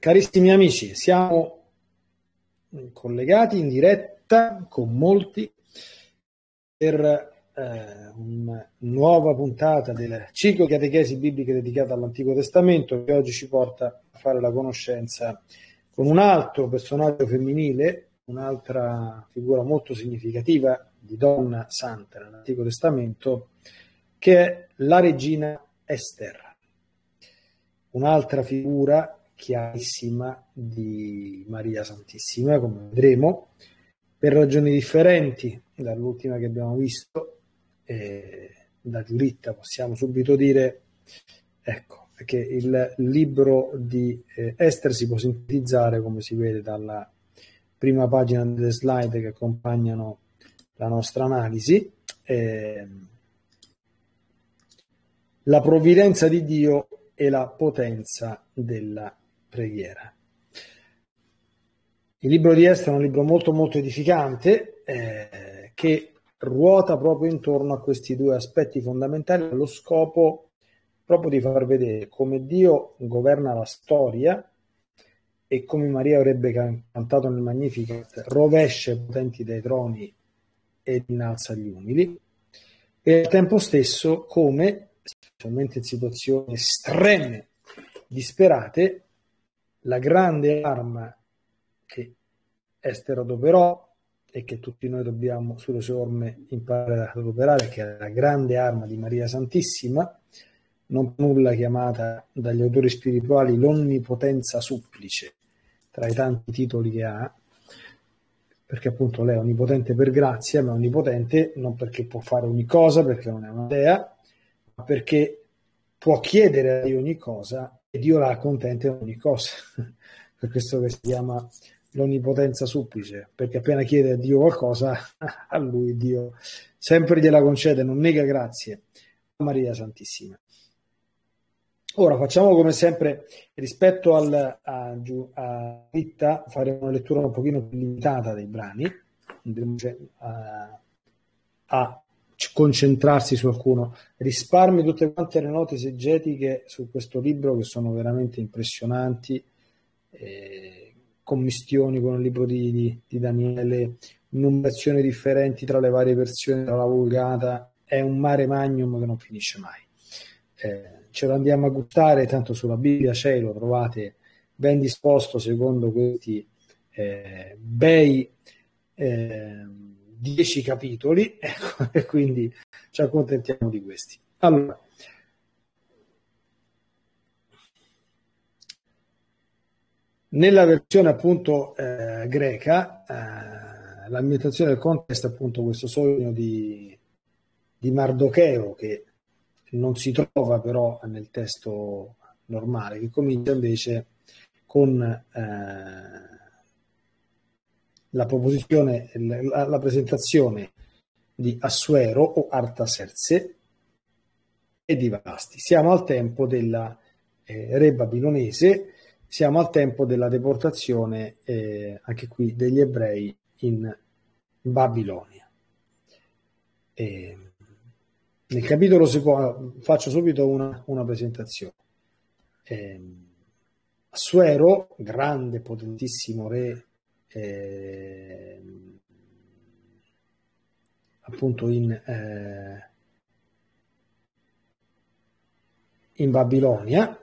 Carissimi amici, siamo collegati in diretta con molti per una nuova puntata del ciclo catechesi bibliche dedicata all'Antico Testamento, che oggi ci porta a fare la conoscenza con un altro personaggio femminile, un'altra figura molto significativa di donna santa nell'Antico Testamento, che è la regina Ester, un'altra figura chiarissima di Maria Santissima, come vedremo, per ragioni differenti dall'ultima che abbiamo visto. Da Giuritta possiamo subito dire, ecco, che il libro di Ester si può sintetizzare, come si vede dalla prima pagina delle slide che accompagnano la nostra analisi, la provvidenza di Dio e la potenza della preghiera. Il libro di Ester è un libro molto molto edificante che ruota proprio intorno a questi due aspetti fondamentali, allo scopo proprio di far vedere come Dio governa la storia e come Maria avrebbe cantato nel Magnificat, rovescia i potenti dai troni ed innalza gli umili, e al tempo stesso come, specialmente in situazioni estreme, disperate, la grande arma che Ester adoperò e che tutti noi dobbiamo sulle sue orme imparare ad adoperare, che è la grande arma di Maria Santissima, non nulla chiamata dagli autori spirituali l'onnipotenza supplice, tra i tanti titoli che ha, perché appunto lei è onnipotente per grazia, ma è onnipotente non perché può fare ogni cosa, perché non è una dea, ma perché può chiedere a Dio ogni cosa e Dio la accontenta in ogni cosa. Per questo che si chiama l'onnipotenza supplice, perché appena chiede a Dio qualcosa, a lui Dio sempre gliela concede, non nega grazie a Maria Santissima. Ora facciamo come sempre, rispetto a Ritta, faremo una lettura un pochino più limitata dei brani, andremo a concentrarsi su alcuno. Risparmi tutte quante le note esegetiche su questo libro, che sono veramente impressionanti, commistioni con il libro di Daniele, numerazioni differenti tra le varie versioni, tra la Vulgata, è un mare magnum che non finisce mai. Ce lo andiamo a gustare, tanto sulla Bibbia c'è, lo trovate ben disposto secondo questi bei 10 capitoli, ecco, e quindi ci accontentiamo di questi. Allora, nella versione appunto greca, l'ambientazione del contesto è appunto questo sogno di Mardocheo, che non si trova però nel testo normale, che comincia invece con la proposizione, la presentazione di Assuero o Artaserse e di Vasti. Siamo al tempo della re babilonese, siamo al tempo della deportazione anche qui degli ebrei in Babilonia. Nel capitolo faccio subito una presentazione. Assuero, grande, potentissimo re, appunto in Babilonia,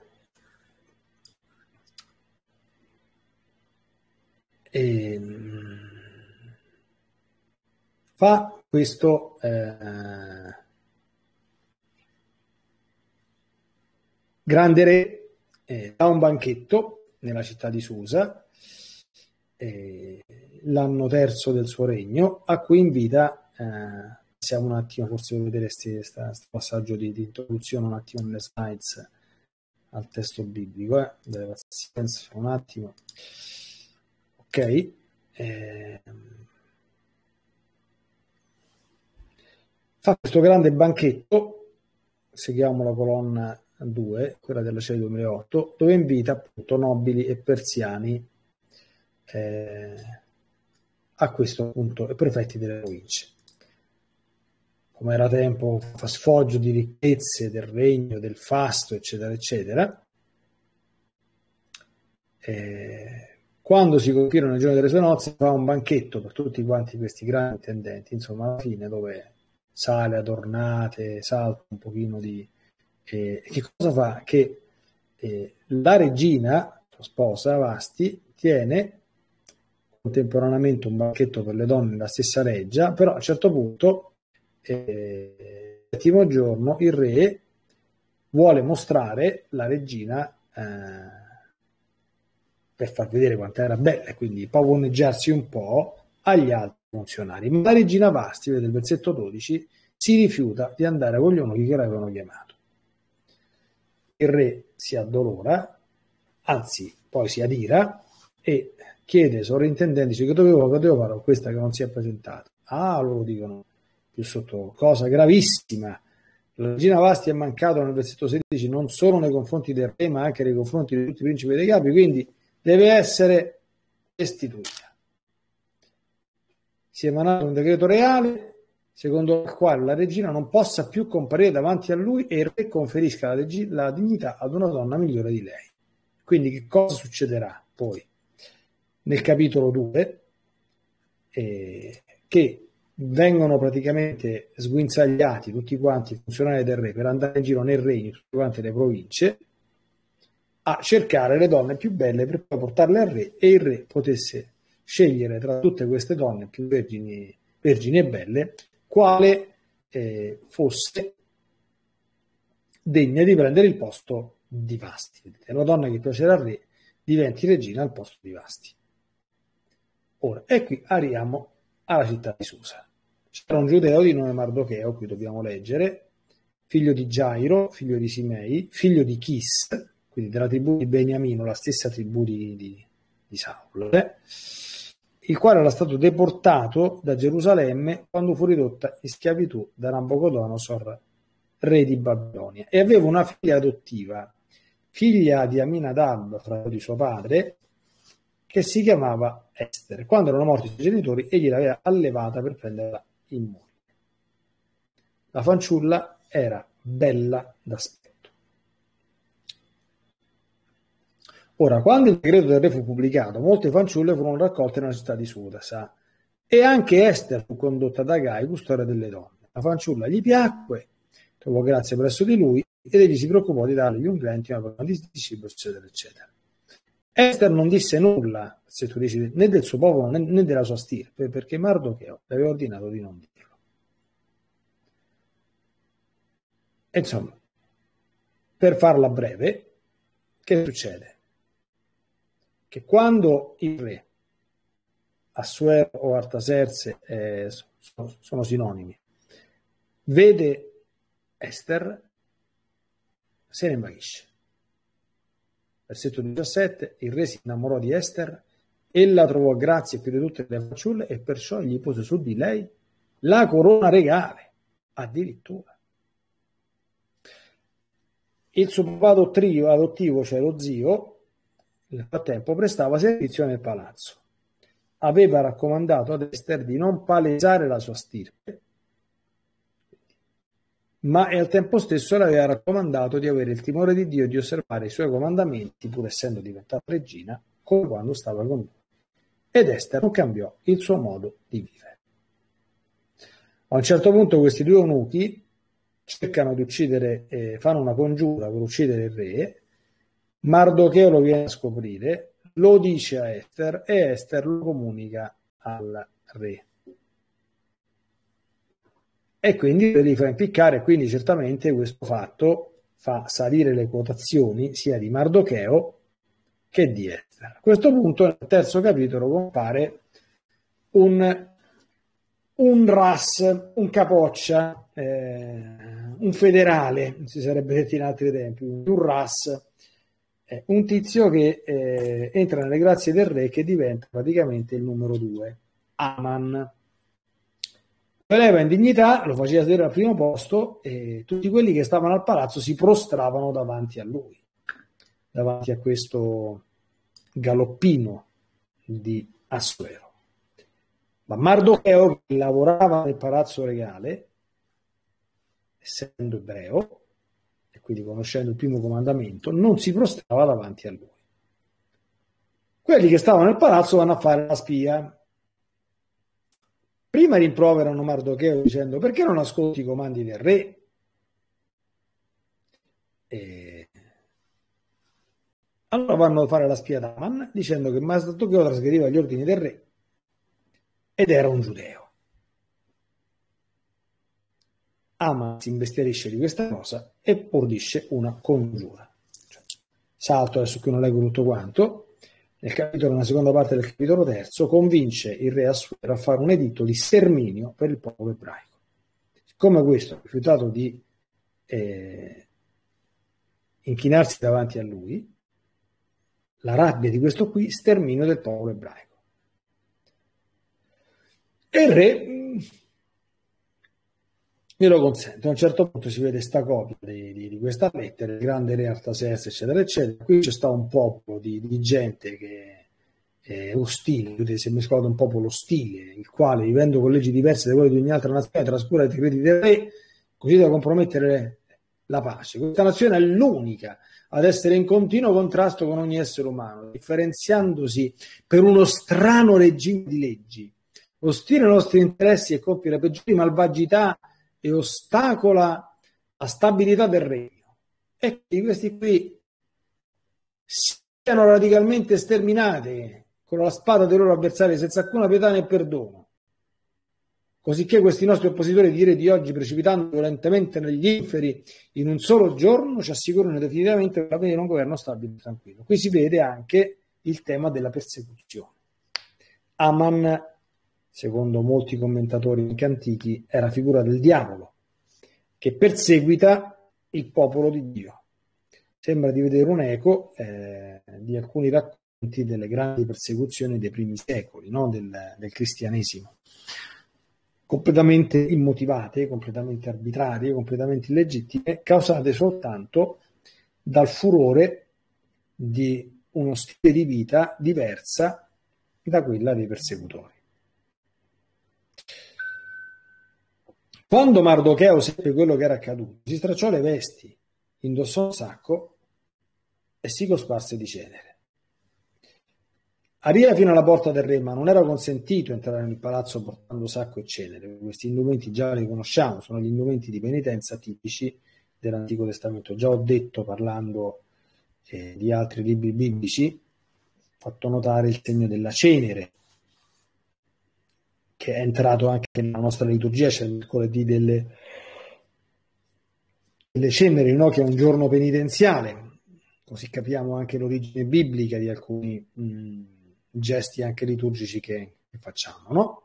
fa questo grande re, ha un banchetto nella città di Susa, l'anno terzo del suo regno, a cui invita, siamo un attimo, forse vedreste questo passaggio di introduzione un attimo nelle slides al testo biblico, delle pazienza un attimo, ok, fa questo grande banchetto, seguiamo la colonna 2, quella della CEI 2008, dove invita appunto nobili e persiani a questo punto e prefetti delle province. Come era tempo, fa sfoggio di ricchezze del regno, del fasto, eccetera, eccetera. quando si compirono il giorno delle sue nozze, fa un banchetto per tutti quanti questi grandi intendenti, insomma, alla fine, dove sale adornate, salta un pochino di... che cosa fa? Che la regina, sua sposa, Vasti, tiene contemporaneamente un banchetto per le donne nella stessa reggia, però a un certo punto, il settimo giorno, il re vuole mostrare la regina per far vedere quanto era bella e quindi pavoneggiarsi un po' agli altri funzionari. Ma la regina Vasti, vede il versetto 12, si rifiuta di andare con gli eunuchi che l'avevano chiamato. Il re si addolora, anzi poi si adira e chiede ai sovrintendenti, che dovevo fare con questa che non si è presentata. Ah, loro dicono più sotto, cosa gravissima. La regina Vasti è mancato nel versetto 16 non solo nei confronti del re, ma anche nei confronti di tutti i principi dei capi, quindi deve essere restituita. Si è emanato un decreto reale secondo il quale la regina non possa più comparire davanti a lui e il re conferisca la dignità ad una donna migliore di lei. Quindi che cosa succederà poi? Nel capitolo 2, che vengono praticamente sguinzagliati tutti quanti i funzionari del re per andare in giro nel regno, tutte quante le province, a cercare le donne più belle per poi portarle al re e il re potesse scegliere tra tutte queste donne più vergini e belle quale fosse degna di prendere il posto di Vasti. La donna che piacerà al re diventi regina al posto di Vasti. Ora, e qui arriviamo alla città di Susa. C'era un giudeo di nome Mardocheo, qui dobbiamo leggere, figlio di Gairo, figlio di Simei, figlio di Chis, quindi della tribù di Beniamino, la stessa tribù di Saul, il quale era stato deportato da Gerusalemme quando fu ridotta in schiavitù da Nabucodonosor, re di Babilonia, e aveva una figlia adottiva, figlia di Aminadab, fratello di suo padre, che si chiamava Ester. Quando erano morti i suoi genitori, egli l'aveva allevata per prenderla in moglie. La fanciulla era bella d'aspetto. Ora, quando il decreto del re fu pubblicato, molte fanciulle furono raccolte nella città di Sudasa e anche Ester fu condotta da Gai, custode delle donne. La fanciulla gli piacque, trovò grazia presso di lui ed egli si preoccupò di darle gli unguenti, una corona di cibo, eccetera, eccetera. Ester non disse nulla, se tu dici, né del suo popolo né della sua stirpe, perché Mardocheo le aveva ordinato di non dirlo. E insomma, per farla breve, che succede? Che quando il re, Assuero o Artaserse sono sinonimi, vede Ester, se ne invaghisce. Versetto 17, il re si innamorò di Ester, ella trovò grazia più di tutte le fanciulle e perciò gli pose su di lei la corona regale, addirittura. Il suo papà adottivo, cioè lo zio, nel frattempo prestava servizio nel palazzo. Aveva raccomandato ad Ester di non palesare la sua stirpe, ma al tempo stesso le aveva raccomandato di avere il timore di Dio e di osservare i suoi comandamenti, pur essendo diventata regina, come quando stava con lui. Ed Ester non cambiò il suo modo di vivere. A un certo punto questi due eunuchi cercano di uccidere, fanno una congiura per uccidere il re. Mardocheo lo viene a scoprire, lo dice a Ester e Ester lo comunica al re. E quindi li fa impiccare, e quindi certamente questo fatto fa salire le quotazioni sia di Mardocheo che di Ester. A questo punto nel terzo capitolo compare un RAS, un capoccia, un federale, si sarebbe detto in altri tempi, un RAS, un tizio che entra nelle grazie del re, che diventa praticamente il numero 2, Aman. Lo eleva in dignità, lo faceva sedere al primo posto e tutti quelli che stavano al palazzo si prostravano davanti a lui, davanti a questo galoppino di Assuero. Ma Mardocheo, che lavorava nel palazzo regale, essendo ebreo e quindi conoscendo il primo comandamento, non si prostrava davanti a lui. Quelli che stavano nel palazzo vanno a fare la spia. Prima rimproverano Mardocheo dicendo: perché non ascolti i comandi del re? E allora vanno a fare la spia ad Aman dicendo che Mardocheo trasgrediva gli ordini del re ed era un giudeo. Aman si investirisce di questa cosa e ordisce una congiura. Salto adesso qui non leggo tutto quanto. Nella seconda parte del capitolo terzo, convince il re Assuero a fare un editto di sterminio per il popolo ebraico. Siccome questo ha rifiutato di inchinarsi davanti a lui, la rabbia di questo qui, sterminio del popolo ebraico. E il re glielo consente. A un certo punto si vede sta copia di questa lettera, il grande re Artasesta, eccetera, eccetera. Qui c'è sta un popolo di gente che è ostile, si è mescolato un popolo ostile, il quale, vivendo con leggi diverse da quelle di ogni altra nazione, trascura i decreti del re, così da compromettere la pace. Questa nazione è l'unica ad essere in continuo contrasto con ogni essere umano, differenziandosi per uno strano regime di leggi, ostile ai nostri interessi e compie le peggiori malvagità e ostacola la stabilità del regno. E che questi qui siano radicalmente sterminati con la spada dei loro avversari senza alcuna pietà né perdono, cosicché questi nostri oppositori di re di oggi, precipitando violentemente negli inferi in un solo giorno, ci assicurano definitivamente che avvenire un governo stabile e tranquillo. Qui si vede anche il tema della persecuzione. Aman, secondo molti commentatori anche antichi, era figura del diavolo che perseguita il popolo di Dio. Sembra di vedere un eco di alcuni racconti delle grandi persecuzioni dei primi secoli, no? del cristianesimo, completamente immotivate, completamente arbitrarie, completamente illegittime, causate soltanto dal furore di uno stile di vita diversa da quella dei persecutori. Quando Mardocheo seppe quello che era accaduto, si stracciò le vesti, indossò un sacco e si cosparse di cenere. Arriva fino alla porta del re, ma non era consentito entrare nel palazzo portando sacco e cenere. Questi indumenti già li conosciamo, sono gli indumenti di penitenza tipici dell'Antico Testamento. Già ho detto, parlando di altri libri biblici, ho fatto notare il segno della cenere, che è entrato anche nella nostra liturgia. C'è il mercoledì delle ceneri, no? Che è un giorno penitenziale, così capiamo anche l'origine biblica di alcuni gesti anche liturgici che facciamo, no?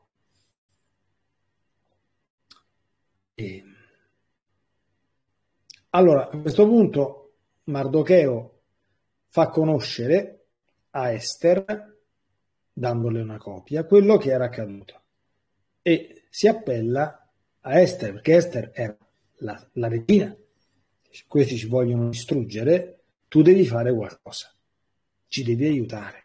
Allora, a questo punto Mardocheo fa conoscere a Ester, dandole una copia, quello che era accaduto, e si appella a Ester, perché Ester era la regina. Questi ci vogliono distruggere, tu devi fare qualcosa, ci devi aiutare.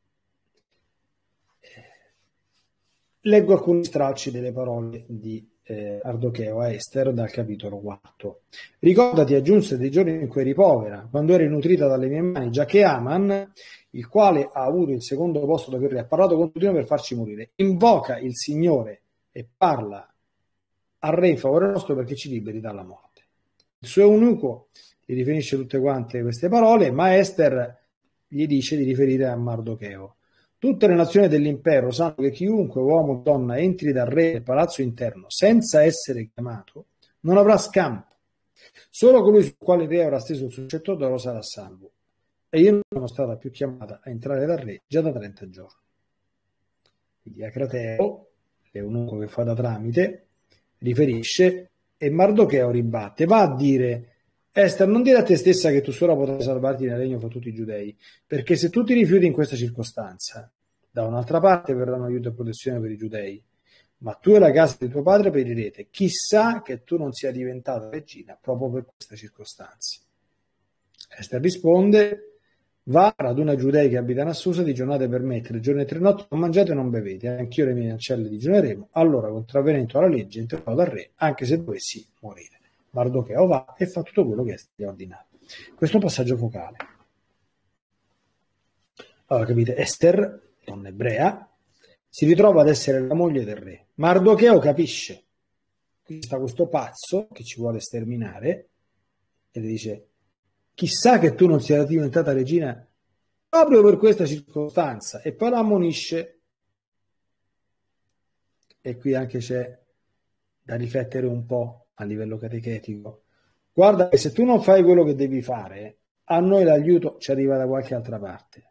Leggo alcuni stralci delle parole di Mardocheo a Ester dal capitolo 4. Ricordati, aggiunse, dei giorni in cui eri povera, quando eri nutrita dalle mie mani, già che Aman, il quale ha avuto il secondo posto da per re, ha parlato contro di noi per farci morire. Invoca il Signore e parla al re in favore nostro perché ci liberi dalla morte. Il suo eunuco gli riferisce tutte quante queste parole, ma Ester gli dice di riferire a Mardocheo. Tutte le nazioni dell'impero sanno che chiunque, uomo o donna, entri dal re nel palazzo interno senza essere chiamato, non avrà scampo. Solo colui sul quale il re avrà steso il suo scettro d'oro sarà salvo. E io non sono stata più chiamata a entrare dal re già da 30 giorni. Quindi Acrateo, l'eunuco che fa da tramite, riferisce e Mardocheo ribatte. Va a dire: Ester, non dire a te stessa che tu sola potrai salvarti nel regno fra tutti i giudei, perché se tu ti rifiuti in questa circostanza, da un'altra parte verranno aiuto e protezione per i giudei, ma tu e la casa di tuo padre perirete. Chissà che tu non sia diventata regina proprio per questa circostanza. Ester risponde: va, raduna giudei che abitano a Susa, di giornate per me, 3 giorni e 3 notti, non mangiate e non bevete, anch'io e le mie ancelle digiuneremo. Allora, contravvenendo alla legge, entrerò dal re, anche se dovessi morire. Mardocheo va e fa tutto quello che è stato ordinato. Questo passaggio focale. Allora, capite, Ester, donna ebrea, si ritrova ad essere la moglie del re. Mardocheo capisce. Qui sta questo pazzo che ci vuole sterminare e le dice: chissà che tu non sia diventata regina proprio per questa circostanza. E poi la ammonisce. E qui anche c'è da riflettere un po' a livello catechetico. Guarda che se tu non fai quello che devi fare, a noi l'aiuto ci arriva da qualche altra parte.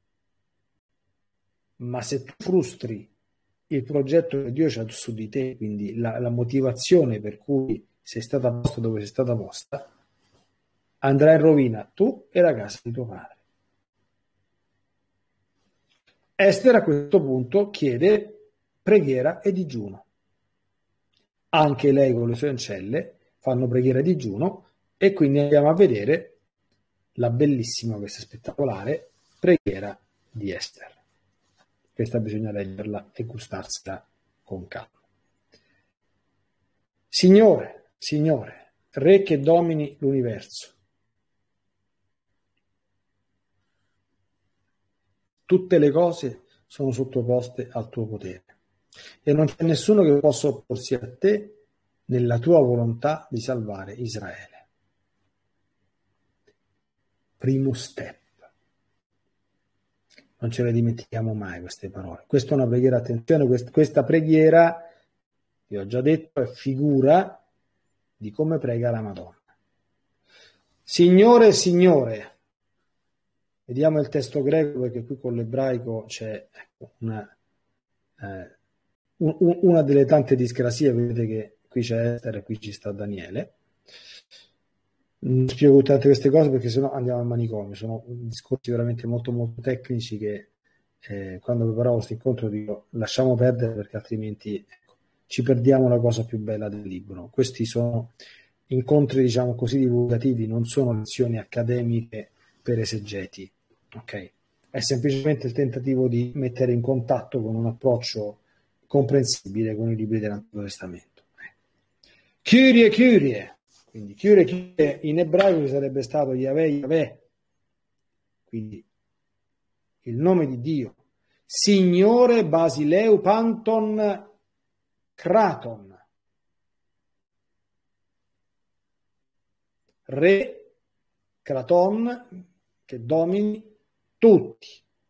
Ma se tu frustri il progetto che Dio c'ha su di te, quindi la motivazione per cui sei stata posta dove sei stata posta, andrai in rovina tu e la casa di tuo padre. Ester a questo punto chiede preghiera e digiuno. Anche lei con le sue ancelle fanno preghiera e digiuno e quindi andiamo a vedere la bellissima, questa spettacolare preghiera di Ester. Questa bisogna leggerla e gustarsela con calma. Signore, Signore, Re che domini l'universo, tutte le cose sono sottoposte al tuo potere e non c'è nessuno che possa opporsi a te nella tua volontà di salvare Israele. Primo step. Non ce le dimentichiamo mai queste parole. Questa è una preghiera, attenzione, questa preghiera, vi ho già detto, è figura di come prega la Madonna. Signore, Signore, vediamo il testo greco perché qui con l'ebraico c'è una delle tante discrasie, vedete che qui c'è Ester e qui ci sta Daniele. Non spiego tutte queste cose perché sennò andiamo al manicomio, sono discorsi veramente molto molto tecnici che quando preparavo questo incontro dico lasciamo perdere perché altrimenti ci perdiamo la cosa più bella del libro. Questi sono incontri, diciamo così, divulgativi, non sono lezioni accademiche per esegeti, ok? È semplicemente il tentativo di mettere in contatto con un approccio comprensibile con i libri dell'Antico Testamento. Kyrie, Kyrie! Quindi Kyrie in ebraico sarebbe stato Yahweh, Yahweh, quindi il nome di Dio. Signore Basileu Panton Kraton. Re Kraton che domini tutti.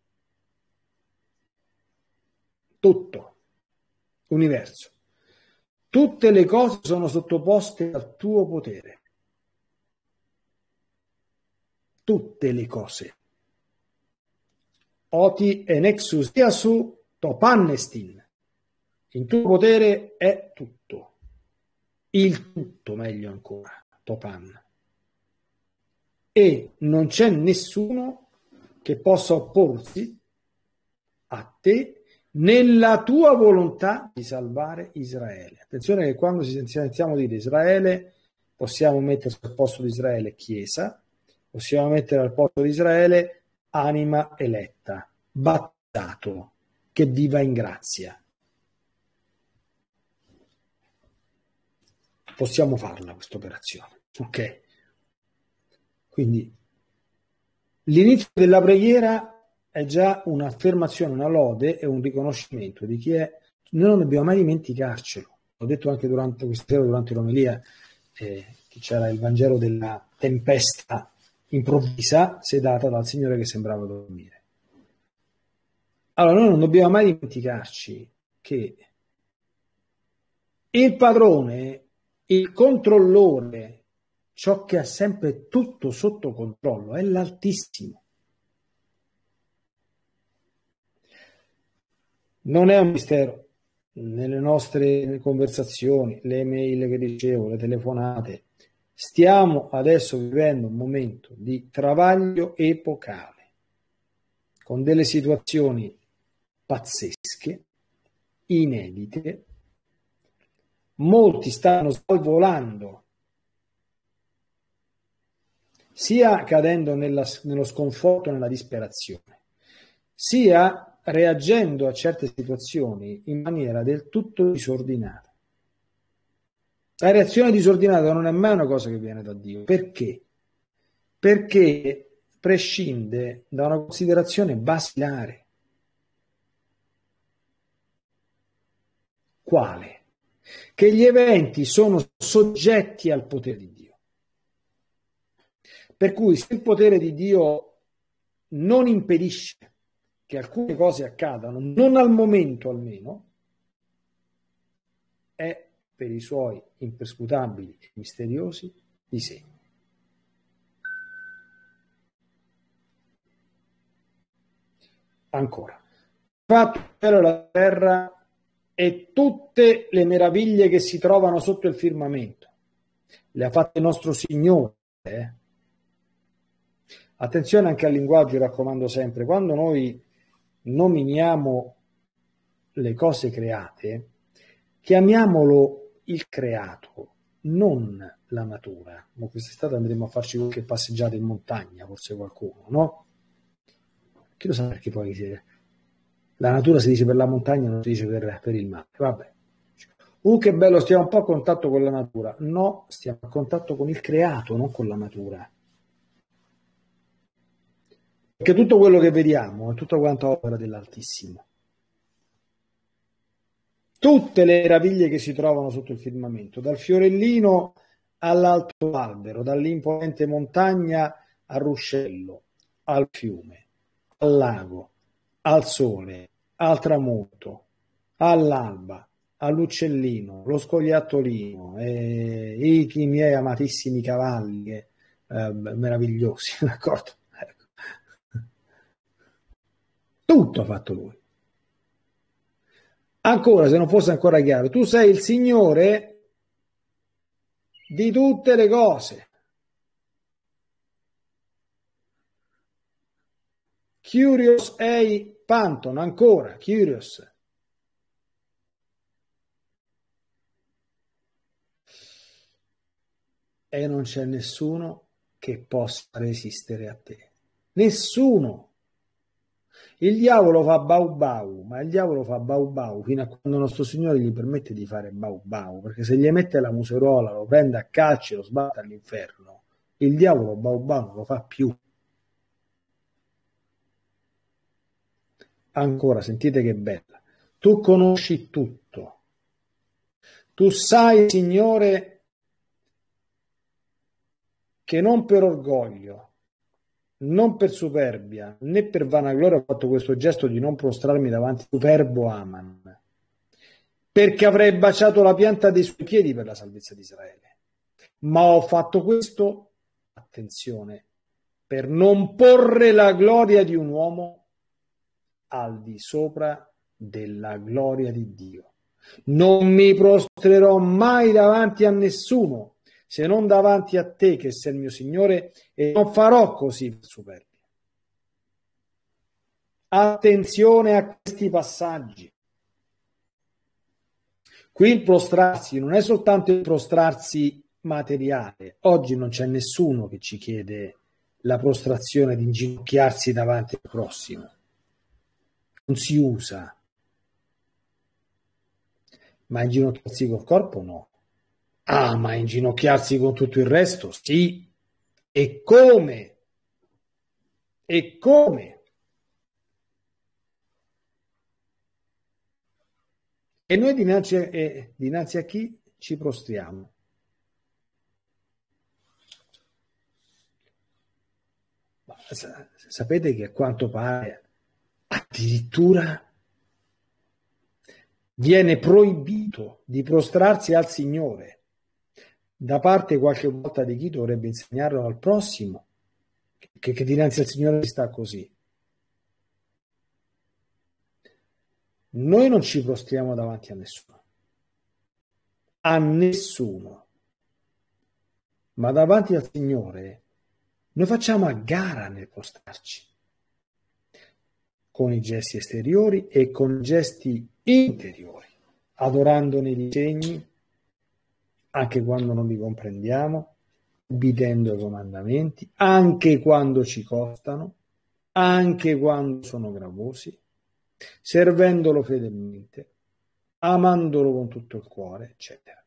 Tutto. Universo. Tutte le cose sono sottoposte al tuo potere. Tutte le cose. Oti enexus diasu topannestin. Il tuo potere è tutto. Il tutto, meglio ancora, topan. E non c'è nessuno che possa opporsi a te nella tua volontà di salvare Israele. Attenzione che quando sentiamo dire Israele possiamo mettere al posto di Israele Chiesa, possiamo mettere al posto di Israele anima eletta, battato, che viva in grazia. Possiamo farla questa operazione, ok? Quindi l'inizio della preghiera è già un'affermazione, una lode e un riconoscimento di chi è. Noi non dobbiamo mai dimenticarcelo. Ho detto anche durante l'omelia che c'era il Vangelo della tempesta improvvisa sedata dal Signore che sembrava dormire. Allora noi non dobbiamo mai dimenticarci che il padrone, il controllore, ciò che ha sempre tutto sotto controllo è l'Altissimo. Non è un mistero, nelle nostre conversazioni, le email che ricevo, le telefonate, stiamo adesso vivendo un momento di travaglio epocale, con delle situazioni pazzesche, inedite, molti stanno svalvolando, sia cadendo nello sconforto, nella disperazione, sia reagendo a certe situazioni in maniera del tutto disordinata. La reazione disordinata non è mai una cosa che viene da Dio. Perché? Perché prescinde da una considerazione basilare. Quale? Che gli eventi sono soggetti al potere di Dio. Per cui se il potere di Dio non impedisce che alcune cose accadano, non al momento almeno, è per i suoi imperscrutabili e misteriosi disegni. Ancora, fatto il cielo e la terra e tutte le meraviglie che si trovano sotto il firmamento, le ha fatte il nostro Signore. Attenzione anche al linguaggio, raccomando sempre, quando noi nominiamo le cose create, chiamiamolo il creato, non la natura. Ma quest'estate andremo a farci qualche passeggiata in montagna, forse qualcuno, no? Chi lo sa perché poi la natura si dice per la montagna, non si dice per il mare. Vabbè. Che bello, stiamo un po' a contatto con la natura. No, stiamo a contatto con il creato, non con la natura. Perché tutto quello che vediamo è tutto quanto opera dell'Altissimo. Tutte le meraviglie che si trovano sotto il firmamento, dal fiorellino all'alto albero, dall'imponente montagna al ruscello, al fiume, al lago, al sole, al tramonto, all'alba, all'uccellino, lo scoiattolino, i miei amatissimi cavalli, meravigliosi, d'accordo? Ecco. Tutto ha fatto lui. Ancora, se non fosse ancora chiaro, tu sei il Signore di tutte le cose. Kyrios ei panton, ancora, Kyrios. E non c'è nessuno che possa resistere a te. Nessuno. Il diavolo fa bau bau, ma il diavolo fa bau bau fino a quando nostro Signore gli permette di fare bau bau, perché se gli mette la museruola, lo prende a calci e lo sbatte all'inferno, il diavolo bau bau non lo fa più. Ancora, sentite che bella. Tu conosci tutto. Tu sai, Signore, che non per orgoglio, non per superbia, né per vanagloria ho fatto questo gesto di non prostrarmi davanti al superbo Aman, perché avrei baciato la pianta dei suoi piedi per la salvezza di Israele. Ma ho fatto questo, attenzione, per non porre la gloria di un uomo al di sopra della gloria di Dio. Non mi prostrerò mai davanti a nessuno, se non davanti a te, che sei il mio Signore, e non farò così per superbia. Attenzione a questi passaggi. Qui il prostrarsi non è soltanto il prostrarsi materiale. Oggi non c'è nessuno che ci chiede la prostrazione di inginocchiarsi davanti al prossimo. Non si usa. Ma inginocchiarsi col corpo no. Ah, ma inginocchiarsi con tutto il resto? Sì. E come? E come? E noi dinanzi a chi ci prostriamo? Ma sapete che a quanto pare addirittura viene proibito di prostrarsi al Signore da parte qualche volta di chi dovrebbe insegnarlo al prossimo, che dinanzi al Signore sta così. Noi non ci prostriamo davanti a nessuno, ma davanti al Signore noi facciamo a gara nel prostrarci, con i gesti esteriori e con i gesti interiori, adorandone i disegni, anche quando non li comprendiamo, obbedendo ai comandamenti, anche quando ci costano, anche quando sono gravosi, servendolo fedelmente, amandolo con tutto il cuore, eccetera.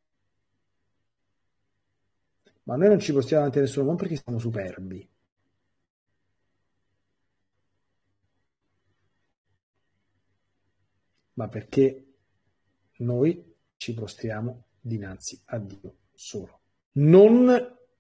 Ma noi non ci postiamo davanti a nessuno, non perché siamo superbi, ma perché noi ci prostriamo dinanzi a Dio solo, non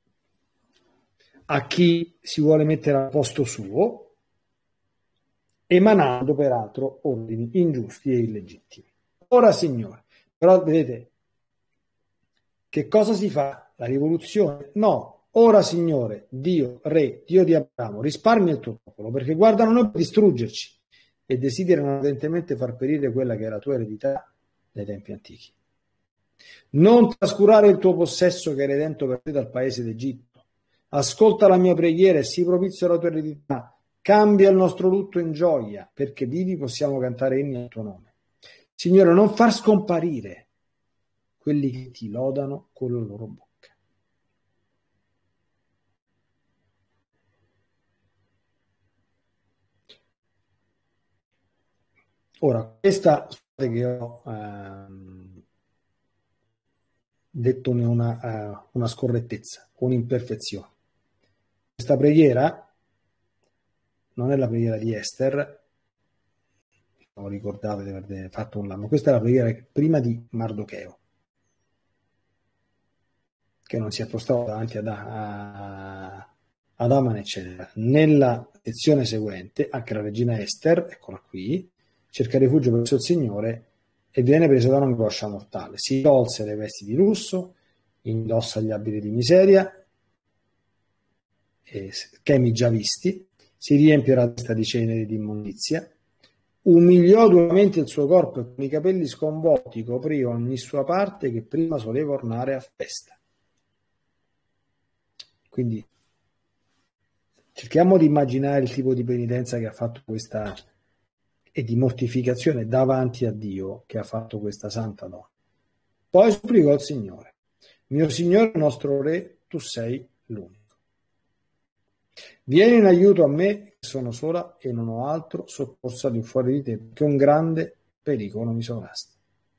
a chi si vuole mettere al posto suo, emanando peraltro ordini ingiusti e illegittimi. Ora, Signore, però vedete, che cosa si fa? La rivoluzione? No. Ora, Signore, Dio, Re, Dio di Abramo, risparmia il tuo popolo, perché guardano noi per distruggerci e desiderano ardentemente far perire quella che è la tua eredità nei tempi antichi. Non trascurare il tuo possesso che hai redento per te dal paese d'Egitto. Ascolta la mia preghiera e sii propizio alla tua eredità. Cambia il nostro lutto in gioia, perché vivi possiamo cantare inni al tuo nome. Signore, non far scomparire quelli che ti lodano con la loro bocca. Ora, questa che ho detto una scorrettezza, un'imperfezione. Questa preghiera non è la preghiera di Ester, ho ricordato di aver fatto un lammo, questa è la preghiera prima di Mardocheo, che non si è prostrato davanti ad Aman, eccetera. Nella lezione seguente, anche la regina Ester, eccola qui, cerca rifugio presso il Signore e viene presa da un'angoscia mortale. Si tolse le vesti di lusso, indossa gli abiti di miseria, schemi già visti, si riempie la testa di ceneri di immondizia, umiliò duramente il suo corpo e con i capelli sconvolti coprì ogni sua parte che prima soleva ornare a festa. Quindi cerchiamo di immaginare il tipo di penitenza che ha fatto questa e di mortificazione davanti a Dio che ha fatto questa santa donna. Poi supplicò al Signore: mio Signore, nostro Re, tu sei l'unico. Vieni in aiuto a me, che sono sola e non ho altro soccorso al di fuori di te, perché un grande pericolo mi sovrasta.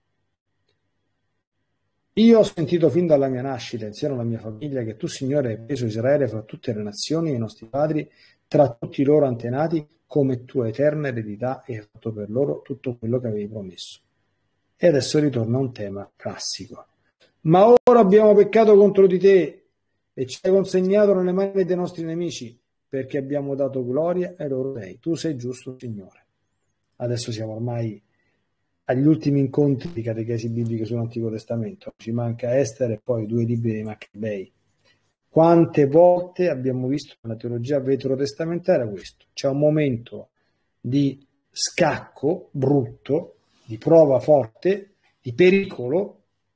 Io ho sentito fin dalla mia nascita, insieme alla mia famiglia, che tu, Signore, hai preso Israele fra tutte le nazioni e i nostri padri, tra tutti i loro antenati, come tua eterna eredità, e hai fatto per loro tutto quello che avevi promesso. E adesso ritorna un tema classico. Ma ora abbiamo peccato contro di te e ci hai consegnato nelle mani dei nostri nemici, perché abbiamo dato gloria ai loro dei. Tu sei giusto, Signore. Adesso siamo ormai agli ultimi incontri di catechesi bibliche sull'Antico Testamento. Ci manca Ester e poi 2 libri dei Maccabei. Quante volte abbiamo visto nella teologia veterotestamentaria questo? C'è un momento di scacco brutto, di prova forte, di pericolo,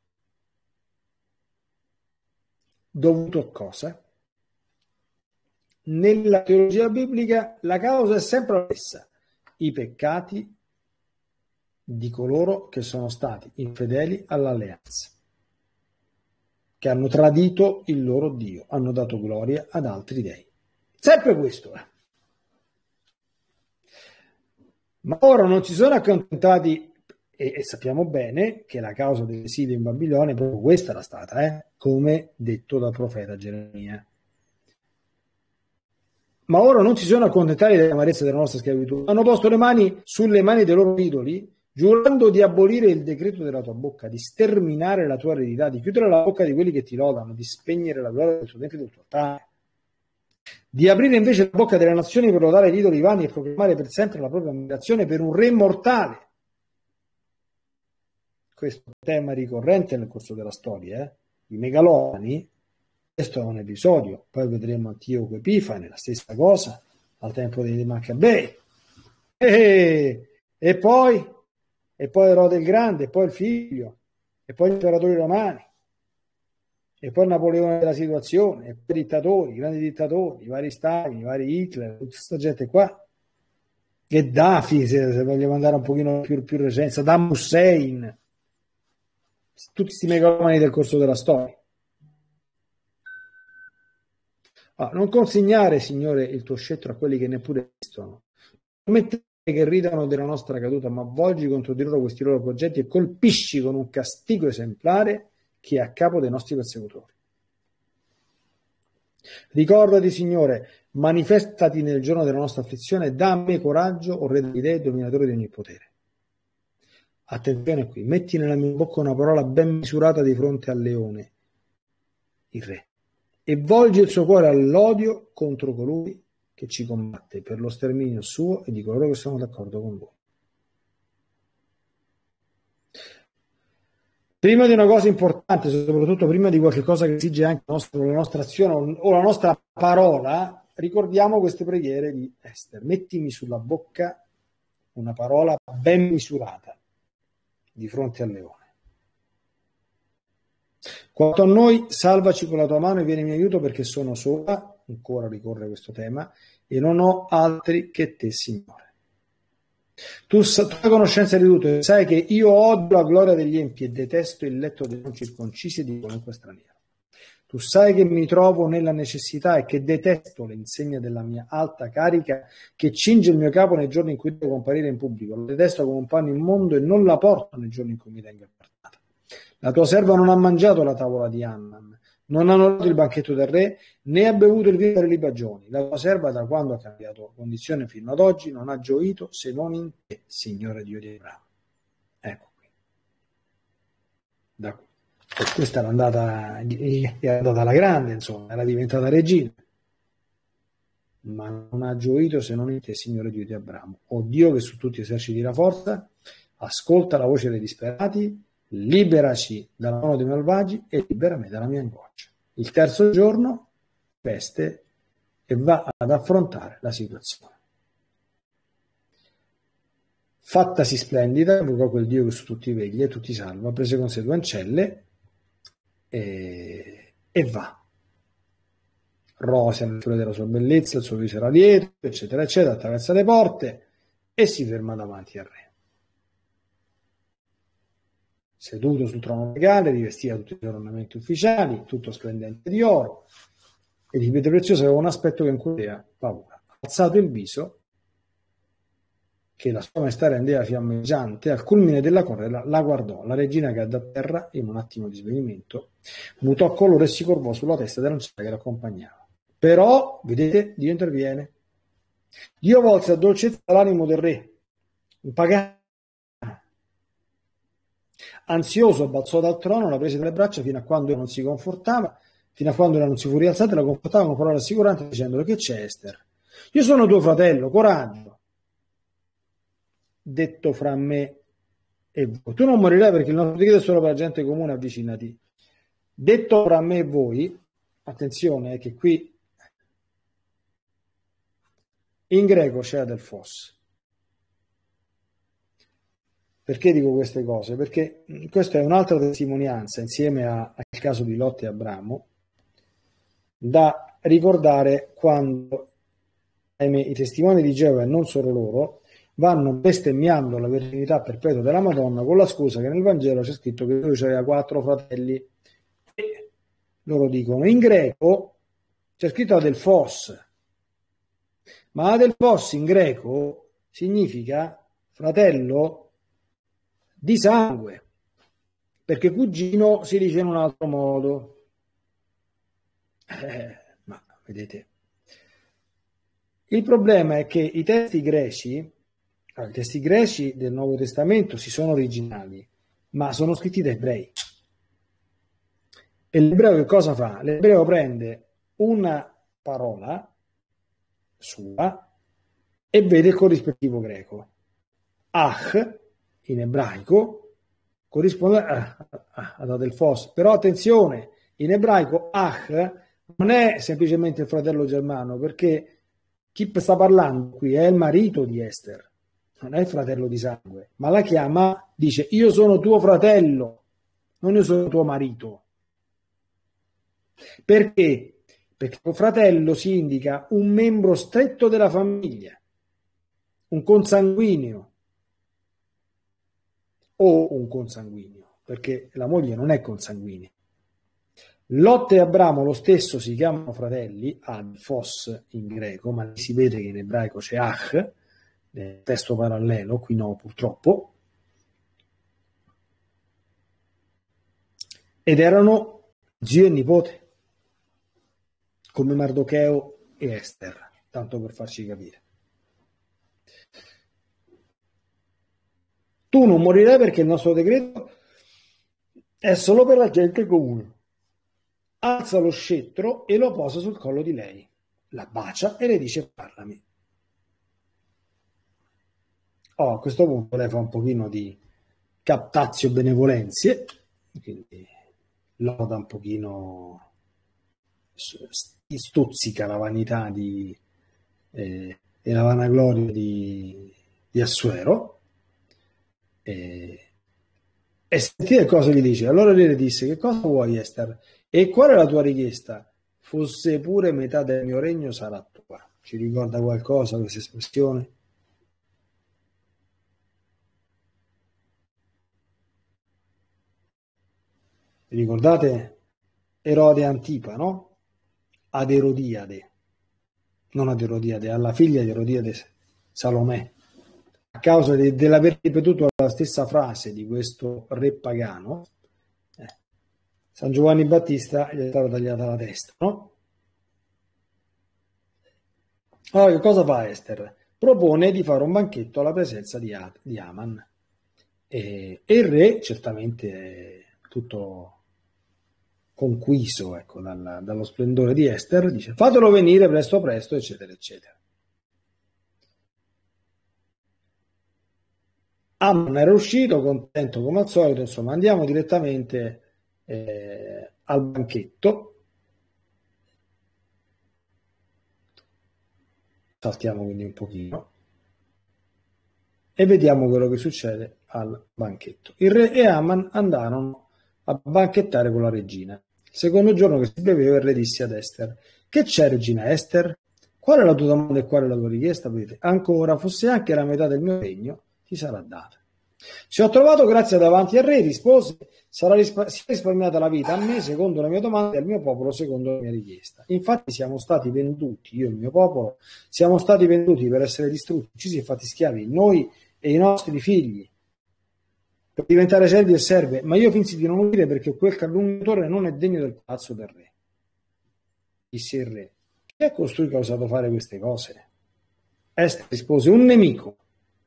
dovuto a cosa? Nella teologia biblica la causa è sempre la stessa: i peccati di coloro che sono stati infedeli all'alleanza, che hanno tradito il loro Dio, hanno dato gloria ad altri dei. Sempre questo. Ma ora non si sono accontentati, e sappiamo bene che la causa dell'esilio in Babilonia proprio questa era stata, come detto dal profeta Geremia. Ma ora non si sono accontentati dell'amarezza della nostra schiavitù, hanno posto le mani sulle mani dei loro idoli, giurando di abolire il decreto della tua bocca, di sterminare la tua eredità, di chiudere la bocca di quelli che ti lodano, di spegnere la gloria del tuo tempio e del tuo altare, di aprire invece la bocca delle nazioni per lodare gli idoli vani e proclamare per sempre la propria ammirazione per un re mortale. Questo è un tema ricorrente nel corso della storia, I megalomani. Questo è un episodio, poi vedremo Antioco Epifane, la stessa cosa, al tempo dei Maccabei. E poi Erode il Grande, e poi il figlio, e poi gli imperatori romani, e poi Napoleone della situazione, e poi i dittatori, i grandi dittatori, i vari Stalin, i vari Hitler, tutta questa gente qua. Gheddafi, se vogliamo andare un pochino più recente, Saddam Hussein, tutti questi megalomani del corso della storia. Non consegnare, Signore, il tuo scettro a quelli che neppure esistono. Non mettere che ridano della nostra caduta, ma avvolgi contro di loro questi loro progetti e colpisci con un castigo esemplare chi è a capo dei nostri persecutori. Ricordati, Signore, manifestati nel giorno della nostra afflizione, dammi coraggio, o re dei dei, dominatore di ogni potere. attenzione qui, metti nella mia bocca una parola ben misurata di fronte al leone, il re, e volge il suo cuore all'odio contro colui che ci combatte per lo sterminio suo e di coloro che sono d'accordo con voi. Prima di una cosa importante, soprattutto prima di qualche cosa che esige anche la nostra azione o la nostra parola, ricordiamo queste preghiere di Ester. Mettimi sulla bocca una parola ben misurata di fronte al leone. Quanto a noi, salvaci con la tua mano e vieni in mio aiuto perché sono sola, ancora ricorre questo tema, e non ho altri che te, Signore. Tu hai conoscenza di tutto, sai che io odio la gloria degli empi e detesto il letto dei non circoncisi e di qualunque straniero. Tu sai che mi trovo nella necessità e che detesto l'insegna della mia alta carica che cinge il mio capo nei giorni in cui devo comparire in pubblico. La detesto come un panno immondo e non la porto nei giorni in cui mi tengo appartata. La tua serva non ha mangiato la tavola di Amman, non ha onorato il banchetto del re, né ha bevuto il vino delle libagioni. La tua serva, da quando ha cambiato condizione fino ad oggi, non ha gioito se non in te, Signore Dio di Abramo. Ecco qui. Da qui. E questa era andata alla grande, insomma, era diventata regina. Ma non ha gioito se non in te, Signore Dio di Abramo. O Dio che su tutti eserciti la forza, ascolta la voce dei disperati, liberaci dalla mano dei malvagi e libera me dalla mia angoscia. Il terzo giorno veste e va ad affrontare la situazione. Fattasi splendida, invocò quel Dio che su tutti veglia e tutti salva, prese con sé due ancelle e va. Rosa nel fiore della sua bellezza, il suo viso era lieto, eccetera, eccetera, attraversa le porte e si ferma davanti al re. Seduto sul trono regale, rivestiva tutti gli ornamenti ufficiali, tutto splendente di oro, e di pietre preziose aveva un aspetto che incuteva paura. Alzato il viso, che la sua maestà rendeva fiammeggiante, al culmine della correla la guardò. La regina cadde a terra in un attimo di svenimento, mutò colore e si corvò sulla testa dell'ancella che l'accompagnava. Però, vedete, Dio interviene. Dio volse a dolcezza l'animo del re, un pagano. Ansioso balzò dal trono, la prese dalle braccia fino a quando non si confortava, fino a quando non si fu rialzata e la confortava con parole rassicuranti dicendole: che c'è, Ester? Io sono tuo fratello, coraggio. Detto fra me e voi. Tu non morirai perché il nostro decreto è solo per la gente comune, avvicinati. Detto fra me e voi, attenzione che qui in greco c'è del fos. Perché dico queste cose? Perché questa è un'altra testimonianza insieme al caso di Lot e Abramo da ricordare quando i testimoni di Geova e non solo loro vanno bestemmiando la verginità perpetua della Madonna con la scusa che nel Vangelo c'è scritto che lui aveva 4 fratelli e loro dicono in greco c'è scritto adelphos, ma adelphos in greco significa fratello di sangue, perché cugino si dice in un altro modo. Ma vedete, il problema è che i testi greci del Nuovo Testamento si sono originali, ma sono scritti da ebrei. E l'ebreo che cosa fa? L'ebreo prende una parola sua e vede il corrispettivo greco. Ach, in ebraico, corrisponde ad adelphos. Però attenzione, in ebraico Ach non è semplicemente il fratello germano, perché chi sta parlando qui è il marito di Ester, non è il fratello di sangue, ma la chiama, dice io sono tuo fratello, non io sono tuo marito. Perché? Perché tuo fratello si indica un membro stretto della famiglia, un consanguineo o un consanguineo, perché la moglie non è consanguinea. Lot e Abramo lo stesso si chiamano fratelli, adelphos in greco, ma si vede che in ebraico c'è ach, nel testo parallelo, qui no purtroppo, ed erano zio e nipote, come Mardocheo e Ester, tanto per farci capire. Tu non morirai perché il nostro decreto è solo per la gente comune. Alza lo scettro e lo posa sul collo di lei. La bacia e le dice parlami. A questo punto lei fa un pochino di captazio benevolenzie, quindi loda un pochino, stuzzica la vanità e la vanagloria di Assuero, e sentire cosa gli dice. Allora lei le disse: che cosa vuoi, Ester? E qual è la tua richiesta? Fosse pure metà del mio regno sarà tua. Ci ricorda qualcosa questa espressione? Vi ricordate Erode Antipa, no? Ad Erodiade, non ad Erodiade, alla figlia di Erodiade, Salomè. A causa dell'aver ripetuto la stessa frase di questo re pagano, San Giovanni Battista gli è stata tagliata la testa, no? Allora, che cosa fa Ester? Propone di fare un banchetto alla presenza di Aman. E il re, certamente tutto conquiso, ecco, dallo splendore di Ester, dice: fatelo venire presto presto, eccetera, eccetera. Aman era uscito, contento come al solito, insomma, andiamo direttamente al banchetto. Saltiamo quindi un pochino e vediamo quello che succede al banchetto. Il re e Aman andarono a banchettare con la regina. Il secondo giorno che si beveva, il re disse ad Ester: che c'è, regina Ester? Qual è la tua domanda e qual è la tua richiesta? Vedete, ancora, fosse anche la metà del mio regno, ti sarà data. Se ho trovato grazia davanti al re, rispose, sia risparmiata la vita a me secondo la mia domanda e al mio popolo secondo la mia richiesta. Infatti siamo stati venduti, io e il mio popolo, siamo stati venduti per essere distrutti, ci si è fatti schiavi, noi e i nostri figli, per diventare servi e serve, ma io finsi di non udire perché quel calunniatore non è degno del palazzo del re. Disse il re: chi è costui che ha osato fare queste cose? Ester rispose: un nemico,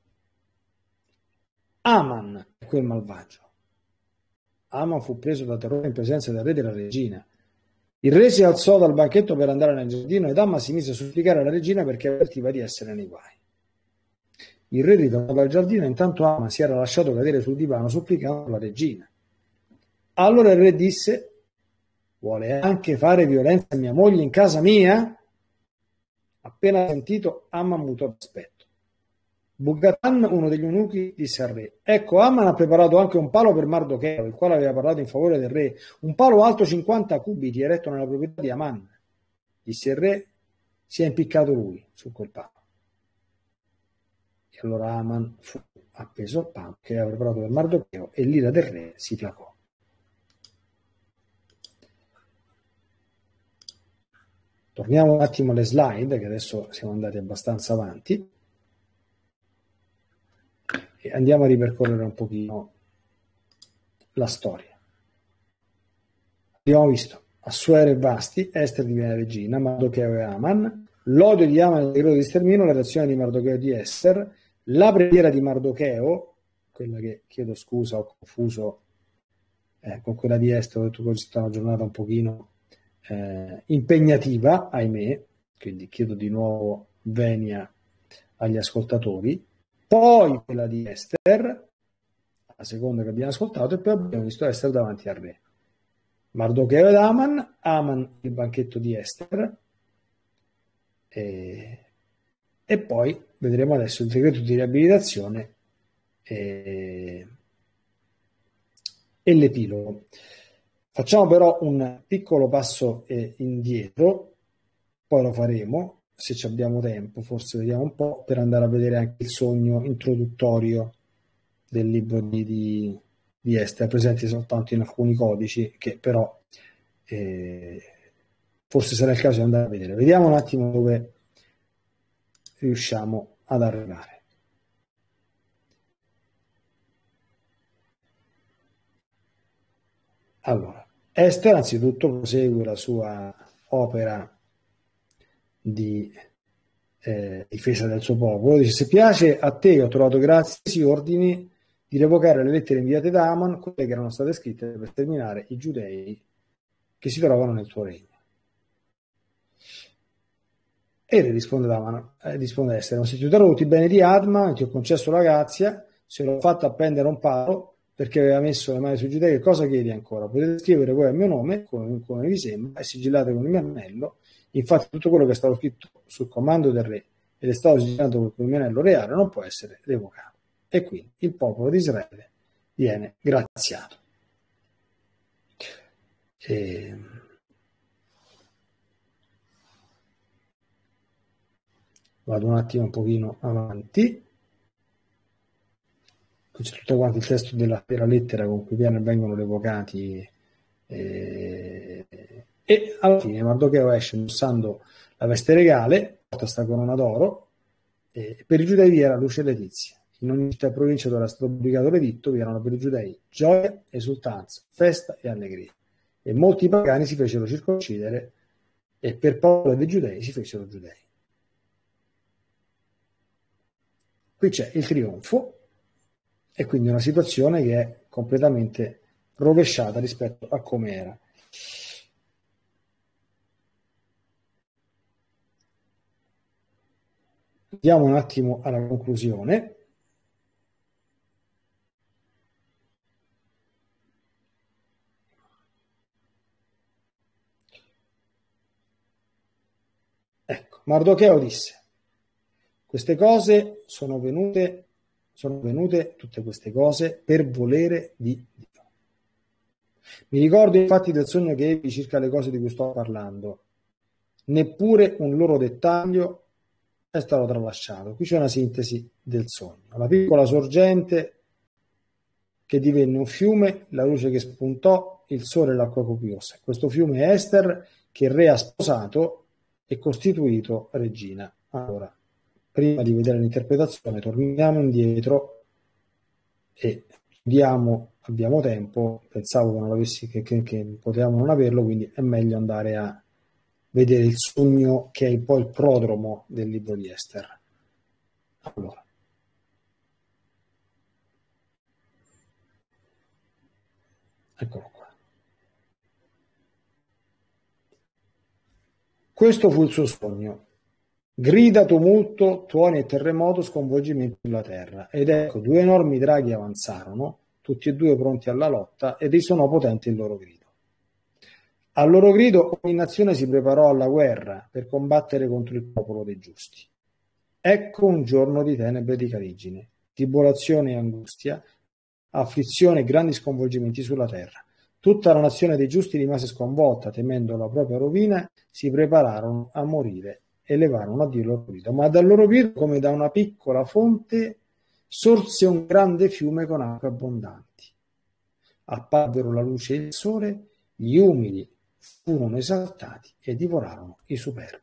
Aman, quel malvagio. Aman fu preso da terrore in presenza del re e della regina. Il re si alzò dal banchetto per andare nel giardino ed Aman si mise a supplicare alla regina perché avvertiva di essere nei guai. Il re ritornò dal giardino e intanto Aman si era lasciato cadere sul divano supplicando alla regina. Allora il re disse: vuole anche fare violenza a mia moglie in casa mia? Appena sentito, Aman mutò d'aspetto. Bugatan, uno degli eunuchi, disse al re: ecco, Aman ha preparato anche un palo per Mardocheo, il quale aveva parlato in favore del re, un palo alto 50 cubiti eretto nella proprietà di Aman. Disse il re: si è impiccato lui su quel palo. E allora Aman fu appeso al palo che aveva preparato per Mardocheo e l'ira del re si placò. Torniamo un attimo alle slide, che adesso siamo andati abbastanza avanti, e andiamo a ripercorrere un pochino la storia. Abbiamo visto Assuero e Vasti, Ester diviene regina, Mardocheo e Aman, l'odio di Aman e il decreto di sterminio, la reazione di Mardocheo e di Ester, la preghiera di Mardocheo, quella che, chiedo scusa, ho confuso con quella di Ester, ho detto che è stata una giornata un pochino impegnativa, ahimè, quindi chiedo di nuovo venia agli ascoltatori. Poi quella di Ester, la seconda che abbiamo ascoltato, e poi abbiamo visto Ester davanti al re. Mardocheo ed Aman, Aman il banchetto di Ester, e poi vedremo adesso il decreto di riabilitazione e l'epilogo. Facciamo però un piccolo passo indietro, poi lo faremo, se abbiamo tempo, forse vediamo un po', per andare a vedere anche il sogno introduttorio del libro di Ester, presenti soltanto in alcuni codici, che però forse sarà il caso di andare a vedere. Vediamo un attimo dove riusciamo ad arrivare. Allora, Ester anzitutto prosegue la sua opera di difesa del suo popolo. Dice: se piace a te, ho trovato grazie, si ordini di revocare le lettere inviate da Aman, quelle che erano state scritte per terminare i giudei che si trovano nel tuo regno. E risponde Esther: ho sentito tutti i beni di Adma, ti ho concesso la grazia, se l'ho fatta appendere un palo perché aveva messo le mani sui giudei, che cosa chiedi ancora? Potete scrivere voi a mio nome, come vi sembra, e sigillate con il mio anello. Infatti tutto quello che è stato scritto sul comando del re ed è stato sigillato con il mio anello reale non può essere revocato. E quindi il popolo di Israele viene graziato. Vado un attimo un pochino avanti. Qui c'è tutto quanto il testo della lettera con cui vengono revocati, e alla fine Mardocheo esce indossando la veste regale, porta sta corona d'oro, e per i giudei vi era luce e letizia. In ogni città e provincia dove era stato pubblicato l'editto vi erano per i giudei gioia, esultanza, festa e allegria. E molti pagani si fecero circoncidere e per paura dei giudei si fecero giudei. Qui c'è il trionfo e quindi una situazione che è completamente rovesciata rispetto a come era. Andiamo un attimo alla conclusione. Ecco, Mardocheo disse: queste cose sono venute tutte queste cose per volere di Dio. Mi ricordo infatti del sogno che ebbi circa le cose di cui sto parlando. Neppure un loro dettaglio è stato tralasciato. Qui c'è una sintesi del sogno. La piccola sorgente che divenne un fiume, la luce che spuntò, il sole e l'acqua copiosa. Questo fiume è Ester, che il re ha sposato e costituito regina. Allora, prima di vedere l'interpretazione, torniamo indietro e studiamo. Abbiamo tempo, pensavo che non l'avessi, che potevamo non averlo, quindi è meglio andare a vedere il sogno che è un po' il prodromo del libro di Ester. Allora, eccolo qua. Questo fu il suo sogno. Grida, tumulto, tuoni e terremoto, sconvolgimento sulla terra. Ed ecco, due enormi draghi avanzarono, tutti e due pronti alla lotta, ed risuonò potente il loro grido. Al loro grido ogni nazione si preparò alla guerra per combattere contro il popolo dei giusti. Ecco un giorno di tenebre e di caligine, tribolazione e angustia, afflizione e grandi sconvolgimenti sulla terra. Tutta la nazione dei giusti rimase sconvolta, temendo la propria rovina, si prepararono a morire e levarono a Dio il loro grido. Ma dal loro grido, come da una piccola fonte, sorse un grande fiume con acque abbondanti. Apparvero la luce e il sole, gli umili furono esaltati e divorarono i superbi.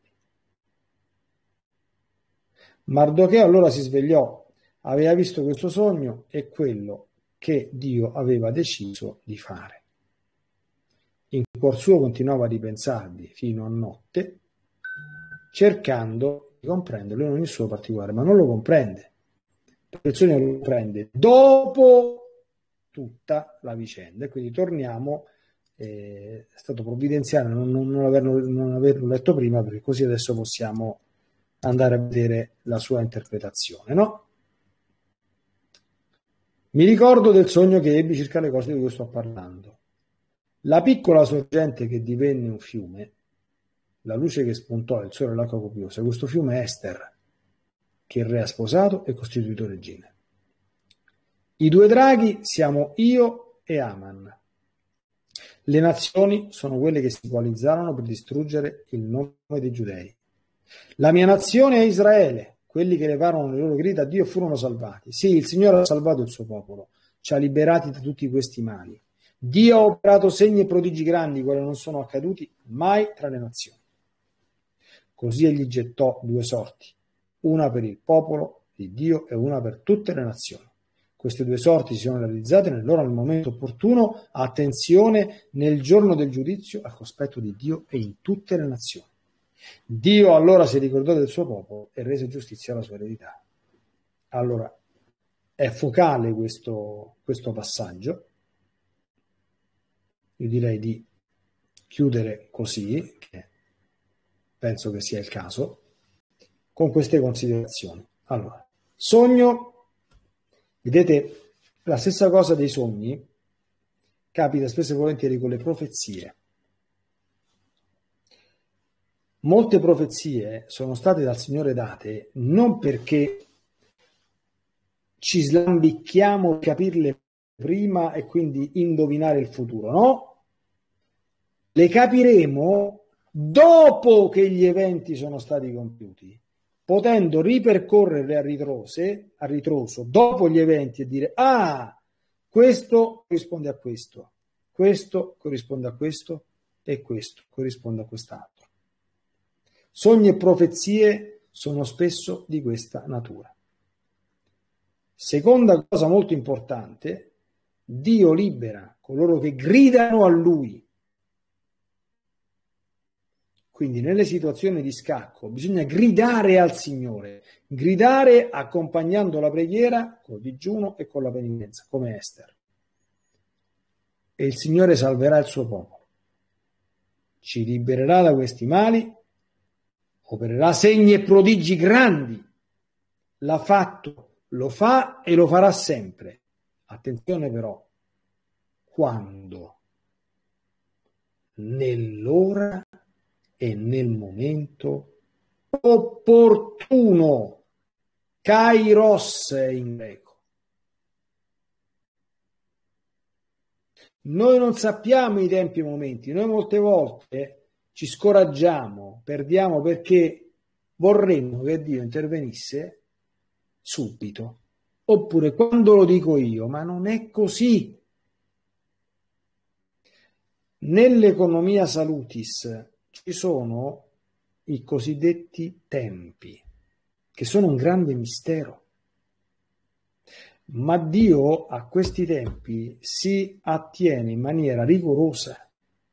Mardocheo allora si svegliò, aveva visto questo sogno e quello che Dio aveva deciso di fare. In cuor suo continuava a ripensarvi fino a notte, cercando di comprenderlo in ogni suo particolare, ma non lo comprende. Il sogno lo comprende dopo tutta la vicenda. E quindi torniamo, è stato provvidenziale non averlo letto prima, perché così adesso possiamo andare a vedere la sua interpretazione, no? Mi ricordo del sogno che ebbi circa le cose di cui sto parlando. La piccola sorgente che divenne un fiume, la luce che spuntò, il sole e l'acqua copiosa, questo fiume è Ester, che il re ha sposato e costituito regina. I due draghi siamo io e Aman. Le nazioni sono quelle che si coalizzarono per distruggere il nome dei giudei. La mia nazione è Israele. Quelli che levarono le loro grida a Dio furono salvati. Sì, il Signore ha salvato il suo popolo, ci ha liberati da tutti questi mali. Dio ha operato segni e prodigi grandi, quali non sono accaduti mai tra le nazioni. Così egli gettò due sorti, una per il popolo di Dio e una per tutte le nazioni. Queste due sorti si sono realizzate nel momento opportuno, attenzione, nel giorno del giudizio al cospetto di Dio e in tutte le nazioni. Dio allora si ricordò del suo popolo e rese giustizia alla sua eredità. Allora, è focale questo passaggio. Io direi di chiudere così, che penso che sia il caso, con queste considerazioni. Allora, sogno, vedete, la stessa cosa dei sogni capita spesso e volentieri con le profezie. Molte profezie sono state dal Signore date non perché ci slambicchiamo a capirle prima e quindi indovinare il futuro, no? Le capiremo dopo che gli eventi sono stati compiuti, potendo ripercorrerle a ritroso dopo gli eventi e dire: ah, questo corrisponde a questo corrisponde a questo e questo corrisponde a quest'altro. Sogni e profezie sono spesso di questa natura. Seconda cosa molto importante, Dio libera coloro che gridano a Lui. Quindi nelle situazioni di scacco bisogna gridare al Signore, gridare accompagnando la preghiera col digiuno e con la penitenza, come Ester. E il Signore salverà il suo popolo, ci libererà da questi mali, opererà segni e prodigi grandi. L'ha fatto, lo fa e lo farà sempre. Attenzione però, quando? Nell'ora e nel momento opportuno, kairos in greco. Noi non sappiamo i tempi e i momenti, noi molte volte ci scoraggiamo, perdiamo perché vorremmo che Dio intervenisse subito, oppure quando lo dico io, ma non è così. Nell'economia salutis ci sono i cosiddetti tempi, che sono un grande mistero. Ma Dio a questi tempi si attiene in maniera rigorosa.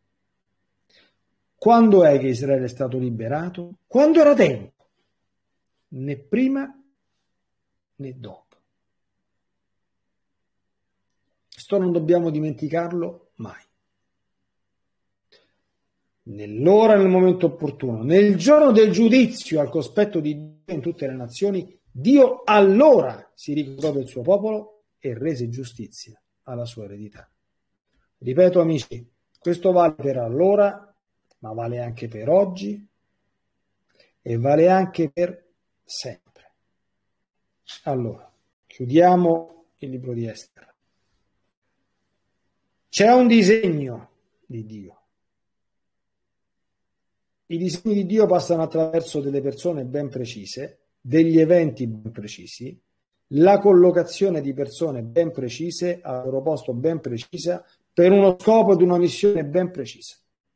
Quando è che Israele è stato liberato? Quando era tempo, né prima né dopo. Questo non dobbiamo dimenticarlo mai. Nell'ora, nel momento opportuno, nel giorno del giudizio al cospetto di Dio in tutte le nazioni, Dio allora si ricordò del suo popolo e rese giustizia alla sua eredità. Ripeto, amici, questo vale per allora, ma vale anche per oggi e vale anche per sempre. Allora, chiudiamo il libro di Ester. C'è un disegno di Dio. I disegni di Dio passano attraverso delle persone ben precise, degli eventi ben precisi, la collocazione di persone ben precise al loro posto ben precisa per uno scopo ed una missione ben precisa.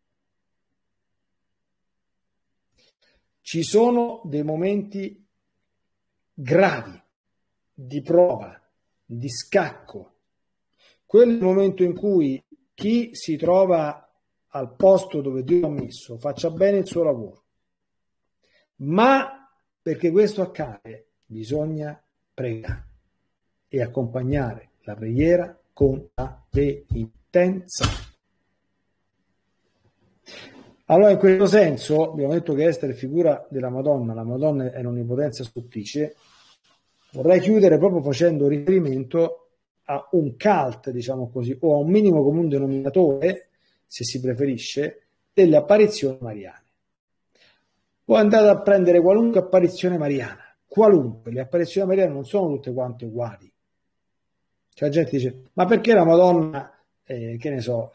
Ci sono dei momenti gravi di prova, di scacco. Quello è il momento in cui chi si trova al posto dove Dio l'ha messo faccia bene il suo lavoro. Ma perché questo accade bisogna pregare e accompagnare la preghiera con la penitenza. Allora, in questo senso, abbiamo detto che Ester è figura della Madonna, la Madonna è un'onnipotenza scrittrice. Vorrei chiudere proprio facendo riferimento a un cult, diciamo così, o a un minimo comune denominatore, se si preferisce, delle apparizioni mariane. Voi andate a prendere qualunque apparizione mariana, qualunque, le apparizioni mariane non sono tutte quante uguali. Cioè la gente dice, ma perché la Madonna, che ne so,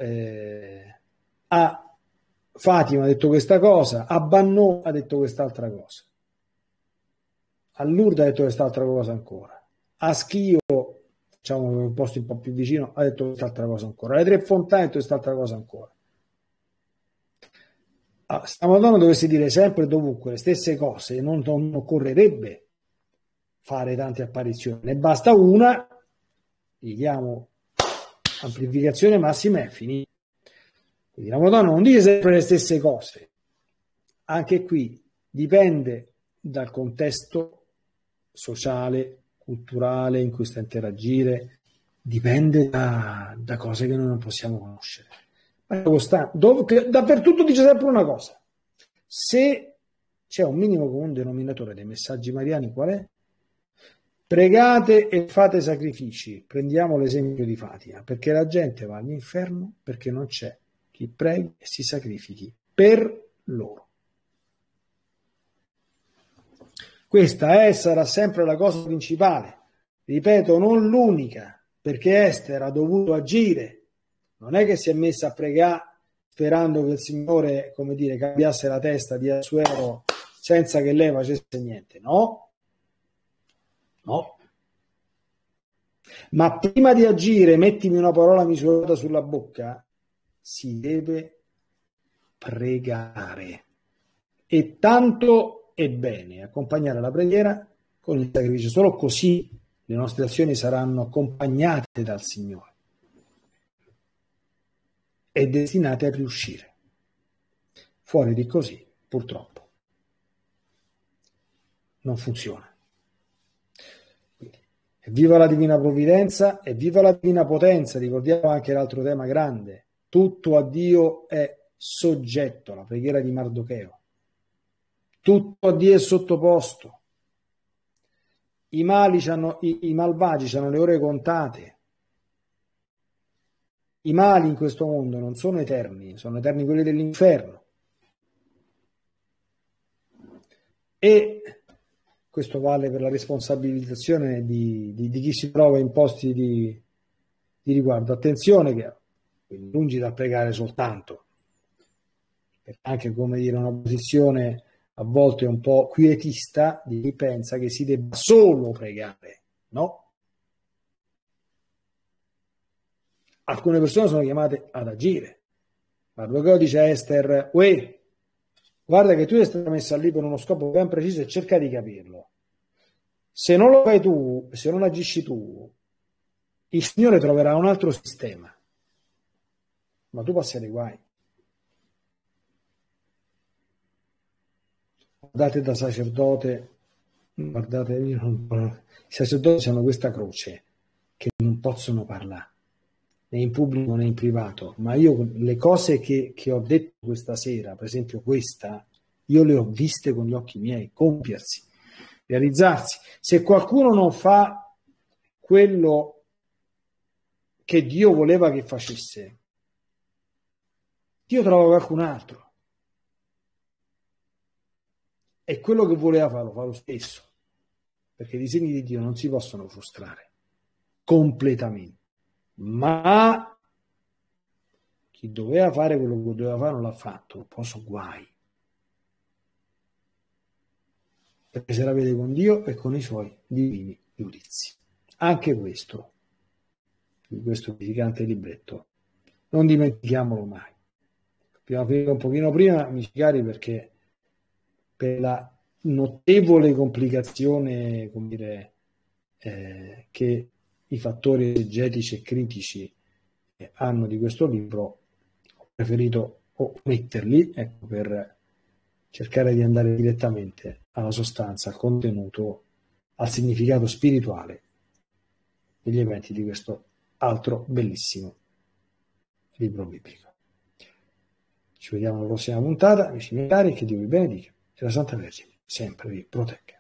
a Fatima ha detto questa cosa, a Bannò ha detto quest'altra cosa, a Lourdes ha detto quest'altra cosa ancora, a Schio, diciamo un posto un po' più vicino, ha detto quest'altra cosa ancora, alle Tre Fontane ha detto quest'altra cosa ancora. Se la Madonna dovesse dire sempre e dovunque le stesse cose, non occorrerebbe fare tante apparizioni, ne basta una, gli diamo amplificazione massima e finito. Quindi la Madonna non dice sempre le stesse cose, anche qui dipende dal contesto sociale, culturale in cui sta a interagire dipende da cose che noi non possiamo conoscere. Ma dappertutto dice sempre una cosa: se c'è un minimo comune denominatore dei messaggi mariani, qual è? Pregate e fate sacrifici. Prendiamo l'esempio di Fatima, perché la gente va all'inferno perché non c'è chi preghi e si sacrifichi per loro. Questa sarà sempre la cosa principale, ripeto, non l'unica, perché Ester ha dovuto agire, non è che si è messa a pregare sperando che il Signore, come dire, cambiasse la testa di Assuero senza che lei facesse niente, no. Ma prima di agire, mettimi una parola misurata sulla bocca, si deve pregare. E tanto è bene accompagnare la preghiera con il sacrificio, solo così le nostre azioni saranno accompagnate dal Signore e destinate a riuscire. Fuori di così, purtroppo, non funziona. Quindi, viva la divina provvidenza e viva la divina potenza. Ricordiamo anche l'altro tema grande: tutto a Dio è soggetto, la preghiera di Mardocheo. Tutto a Dio è sottoposto. I malvagi hanno le ore contate. I mali in questo mondo non sono eterni quelli dell'inferno. E questo vale per la responsabilizzazione di chi si trova in posti di riguardo. Attenzione che, quindi, lungi dal pregare soltanto, perché anche, come dire, una posizione a volte un po' quietista di chi pensa che si debba solo pregare, no? Alcune persone sono chiamate ad agire. Mardocheo dice a Ester: uè, guarda che tu sei stata messa lì per uno scopo ben preciso e cerca di capirlo. Se non lo fai tu, se non agisci tu, il Signore troverà un altro sistema, ma tu passi ai guai. Guardate, da sacerdote, guardate, i sacerdoti hanno questa croce che non possono parlare né in pubblico né in privato, ma io le cose che ho detto questa sera, per esempio questa, io le ho viste con gli occhi miei compiersi, realizzarsi. Se qualcuno non fa quello che Dio voleva che facesse, Dio trova qualcun altro. E quello che voleva fare lo fa lo stesso, perché i disegni di Dio non si possono frustrare completamente, ma chi doveva fare quello che doveva fare non l'ha fatto, poi sono guai, perché se la vede con Dio e con i suoi divini giudizi. Anche questo, di questo edificante libretto, non dimentichiamolo mai. Dobbiamo finire un pochino prima, amici cari, perché per la notevole complicazione, come dire, che i fattori esegetici e critici hanno di questo libro, ho preferito ometterli, ecco, per cercare di andare direttamente alla sostanza, al contenuto, al significato spirituale degli eventi di questo altro bellissimo libro biblico. Ci vediamo alla prossima puntata, amici miei cari, che Dio vi benedica e la Santa Vergine sempre vi protegga.